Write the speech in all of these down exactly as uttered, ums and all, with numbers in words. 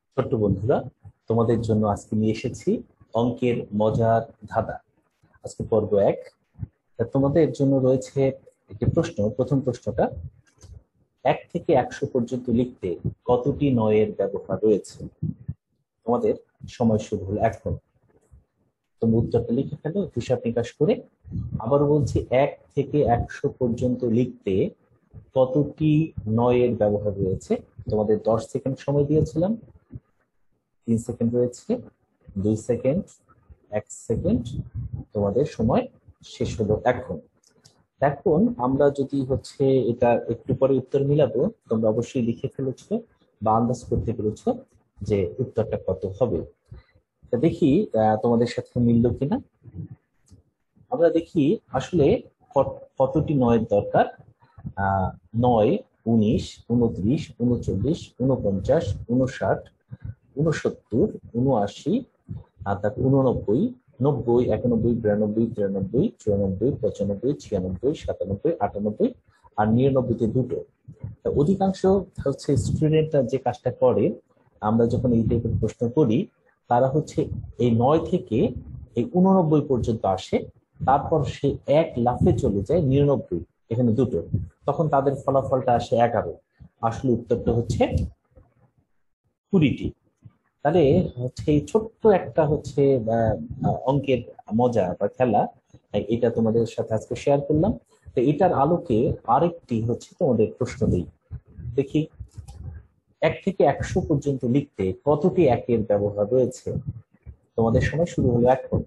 ছোট্ট বন্ধুরা, তোমাদের জন্য আজকে নিয়ে এসেছি অঙ্কের মজার ধাঁধা। আজকে পর্ব এক। তা তোমাদের জন্য রয়েছে একটি প্রশ্ন। প্রথম প্রশ্নটা, এক থেকে একশো পর্যন্ত লিখতে কতটি নয়ের ব্যবহার রয়েছে? তোমাদের সময় শুরু হলো এখন। তুমি উত্তরটা লিখে ফেলো হিসাব নিকাশ করে। আবার বলছি, এক থেকে একশো পর্যন্ত লিখতে কতটি নয়ের ব্যবহার রয়েছে? তোমাদের দশ সেকেন্ড সময় দিয়েছিলাম। তিন সেকেন্ড রয়েছে, দুই সেকেন্ড, এক সেকেন্ড। তোমাদের সময় শেষ হলো এখন। এখন আমরা যদি হচ্ছে এটা একটু পরে উত্তর মিলাবো, তোমরা অবশ্যই লিখে ফেলেছো বা আন্দাজ করতে পেরেছো যে উত্তরটা কত হবে। তা দেখি আহ, তোমাদের সাথে মিললো কিনা। আমরা দেখি আসলে কত- কতটি নয়ের দরকার। আহ নয়, উনিশ, উনত্রিশ, উনচল্লিশ, উনপঞ্চাশ, উনষাট, উনসত্তর, উনআশি, আর তারপর উননব্বই, নব্বই, একানব্বই, বিরানব্বই, তিরানব্বই, চুরানব্বই, পঁচানব্বই, ছিয়ানব্বই, সাতানব্বই, আটানব্বই আর নিরানব্বইতে দুটো। তা অধিকাংশ হচ্ছে স্টুডেন্টরা যে কাজটা করে, আমরা যখন এই টাইপের প্রশ্ন করি, তারা হচ্ছে এই নয় থেকে এই উননব্বই পর্যন্ত আসে, তারপর সে এক লাফে চলে যায় নিরানব্বই, এখানে দুটো, তখন তাদের ফলাফলটা আসে এগারো। আসলে উত্তরটা হচ্ছে কুড়িটি। তাহলে হচ্ছে এই ছোট্ট একটা হচ্ছে আহ, আহ, অঙ্কের মজা বা খেলা, আহ, এটা তোমাদের সাথে আজকে শেয়ার করলাম। তো এটার আলোকে আরেকটি হচ্ছে তোমাদের প্রশ্ন দিই। দেখি, এক থেকে একশো পর্যন্ত লিখতে কতটি একের ব্যবহার রয়েছে? তোমাদের সময় শুরু হলো এখন।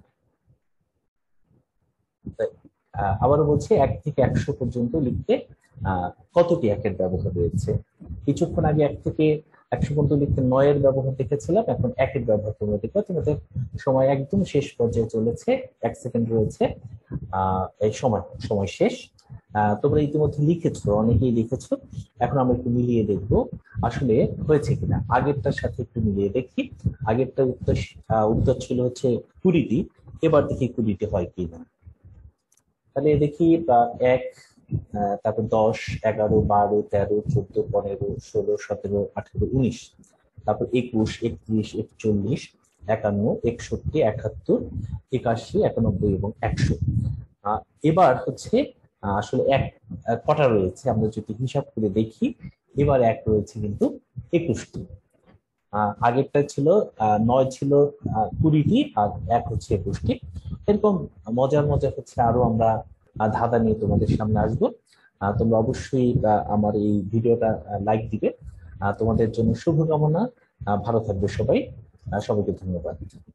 তাই, আহ, আবারও বলছি, এক থেকে একশো পর্যন্ত লিখতে আহ কতটি একের ব্যবহার রয়েছে? কিছুক্ষণ আগে এক থেকে একশো পর্যন্ত লিখতে নয়ের ব্যবহার দেখেছিলাম, এখন একের ব্যবহার তোমরা দেখবে। তোমাদের সময় একদম শেষ পর্যায়ে চলেছে, এক সেকেন্ড রয়েছে। আহ এই সময় সময় শেষ। আহ তোমরা ইতিমধ্যে লিখেছো, অনেকেই লিখেছো। এখন আমরা একটু মিলিয়ে দেখবো আসলে হয়েছে কিনা। আগেরটার সাথে একটু মিলিয়ে দেখি। আগেরটা উত্তর আহ, উত্তর ছিল হচ্ছে কুড়িটি। এবার দেখি কুড়িটি হয় কিনা। তাহলে দেখি আহ, এক, আহ, তারপর দশ, এগারো, বারো, তেরো, চোদ্দ, পনেরো, ষোলো, সতেরো, আঠেরো, উনিশ, তারপর একুশ, একত্রিশ, একচল্লিশ, একান্ন, একষট্টি, একাত্তর, একাশি, একানব্বই এবং একশো। আহ, এবার হচ্ছে আহ, আসলে এক আহ, কটা রয়েছে আমরা যদি হিসাব করে দেখি। এবার এক রয়েছে কিন্তু একুশটি। আহ আগেরটা ছিল আহ নয় ছিল আহ কুড়িটি, আর এক হচ্ছে একুশটি। এরকম মজার মজার হচ্ছে আরো আমরা আহ, ধাঁধা নিয়ে তোমাদের সামনে আসবো। আহ, তোমরা অবশ্যই আহ, আমার এই ভিডিওটা লাইক দিবে। আহ, তোমাদের জন্য শুভকামনা। আহ, ভালো থাকবে সবাই। আহ, সবাইকে ধন্যবাদ।